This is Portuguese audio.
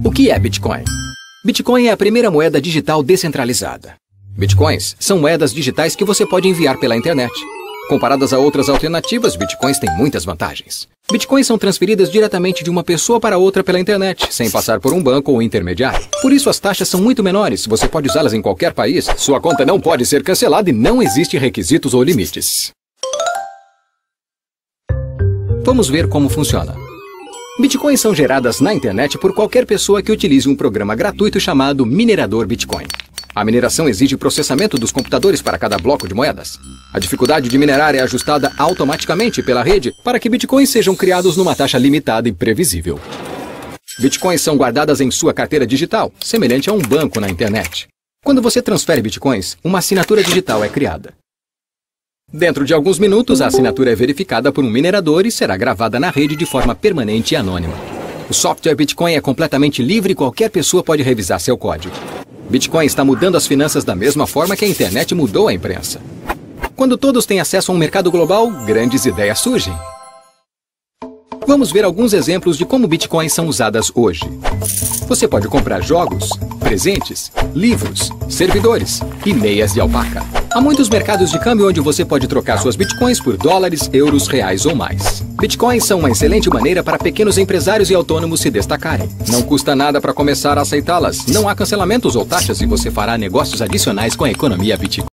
O que é Bitcoin? Bitcoin é a primeira moeda digital descentralizada. Bitcoins são moedas digitais que você pode enviar pela internet. Comparadas a outras alternativas, Bitcoins têm muitas vantagens. Bitcoins são transferidas diretamente de uma pessoa para outra pela internet, sem passar por um banco ou intermediário. Por isso, as taxas são muito menores, você pode usá-las em qualquer país, sua conta não pode ser cancelada e não existem requisitos ou limites. Vamos ver como funciona. Bitcoins são geradas na internet por qualquer pessoa que utilize um programa gratuito chamado minerador Bitcoin. A mineração exige processamento dos computadores para cada bloco de moedas. A dificuldade de minerar é ajustada automaticamente pela rede para que bitcoins sejam criados numa taxa limitada e previsível. Bitcoins são guardadas em sua carteira digital, semelhante a um banco na internet. Quando você transfere bitcoins, uma assinatura digital é criada. Dentro de alguns minutos, a assinatura é verificada por um minerador e será gravada na rede de forma permanente e anônima. O software Bitcoin é completamente livre e qualquer pessoa pode revisar seu código. Bitcoin está mudando as finanças da mesma forma que a internet mudou a imprensa. Quando todos têm acesso a um mercado global, grandes ideias surgem. Vamos ver alguns exemplos de como bitcoins são usadas hoje. Você pode comprar jogos, presentes, livros, servidores e meias de alpaca. Há muitos mercados de câmbio onde você pode trocar suas bitcoins por dólares, euros, reais ou mais. Bitcoins são uma excelente maneira para pequenos empresários e autônomos se destacarem. Não custa nada para começar a aceitá-las, não há cancelamentos ou taxas e você fará negócios adicionais com a economia Bitcoin.